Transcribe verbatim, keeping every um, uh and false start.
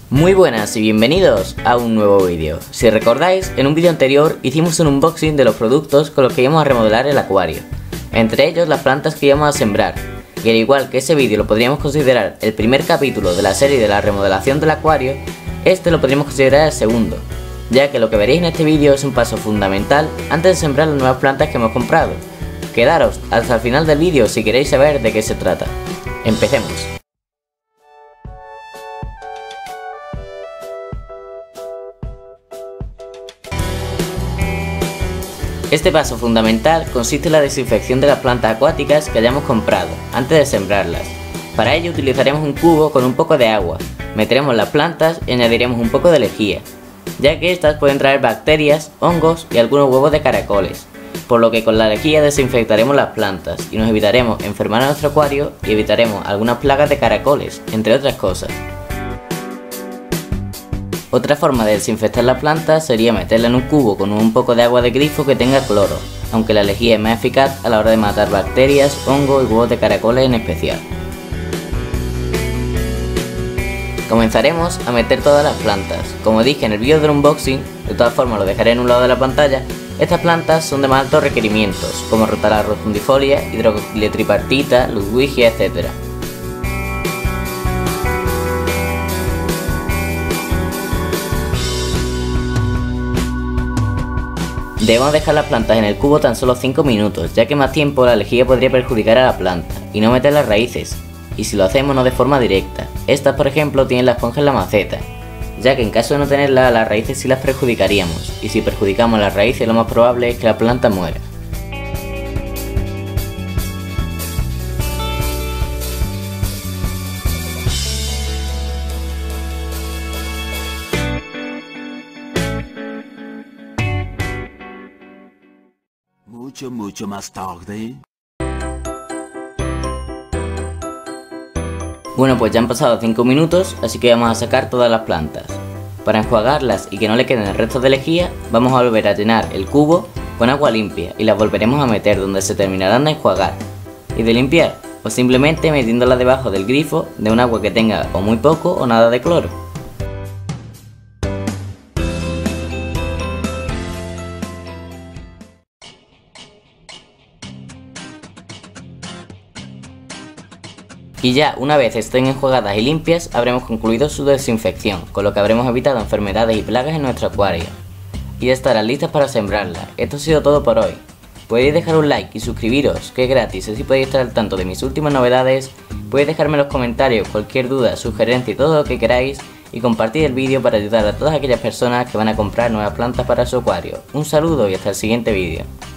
Muy buenas y bienvenidos a un nuevo vídeo. Si recordáis, en un vídeo anterior hicimos un unboxing de los productos con los que íbamos a remodelar el acuario, entre ellos las plantas que íbamos a sembrar, y al igual que ese vídeo lo podríamos considerar el primer capítulo de la serie de la remodelación del acuario, este lo podríamos considerar el segundo, ya que lo que veréis en este vídeo es un paso fundamental antes de sembrar las nuevas plantas que hemos comprado. Quedaros hasta el final del vídeo si queréis saber de qué se trata. Empecemos. Este paso fundamental consiste en la desinfección de las plantas acuáticas que hayamos comprado antes de sembrarlas. Para ello utilizaremos un cubo con un poco de agua, meteremos las plantas y añadiremos un poco de lejía, ya que estas pueden traer bacterias, hongos y algunos huevos de caracoles, por lo que con la lejía desinfectaremos las plantas y nos evitaremos enfermar a nuestro acuario y evitaremos algunas plagas de caracoles, entre otras cosas. Otra forma de desinfectar la planta sería meterla en un cubo con un poco de agua de grifo que tenga cloro, aunque la lejía es más eficaz a la hora de matar bacterias, hongos y huevos de caracoles en especial. Comenzaremos a meter todas las plantas. Como dije en el vídeo del unboxing, de todas formas lo dejaré en un lado de la pantalla, estas plantas son de más altos requerimientos, como Rotala rotundifolia, Hidroxyletripartita, Ludwigia, etcétera. Debemos dejar las plantas en el cubo tan solo cinco minutos, ya que más tiempo la lejía podría perjudicar a la planta, y no meter las raíces, y si lo hacemos no de forma directa. Estas por ejemplo tienen la esponja en la maceta, ya que en caso de no tenerla las raíces sí las perjudicaríamos, y si perjudicamos las raíces lo más probable es que la planta muera. Mucho, mucho más tarde. Bueno, pues ya han pasado cinco minutos, así que vamos a sacar todas las plantas. Para enjuagarlas y que no le queden restos de lejía, vamos a volver a llenar el cubo con agua limpia y las volveremos a meter donde se terminarán de enjuagar. ¿Y de limpiar? Pues simplemente metiéndolas debajo del grifo de un agua que tenga o muy poco o nada de cloro. Y ya una vez estén enjuagadas y limpias, habremos concluido su desinfección, con lo que habremos evitado enfermedades y plagas en nuestro acuario. Y ya estarán listas para sembrarlas. Esto ha sido todo por hoy. Podéis dejar un like y suscribiros, que es gratis, así podéis estar al tanto de mis últimas novedades. Podéis dejarme en los comentarios cualquier duda, sugerencia y todo lo que queráis, y compartir el vídeo para ayudar a todas aquellas personas que van a comprar nuevas plantas para su acuario. Un saludo y hasta el siguiente vídeo.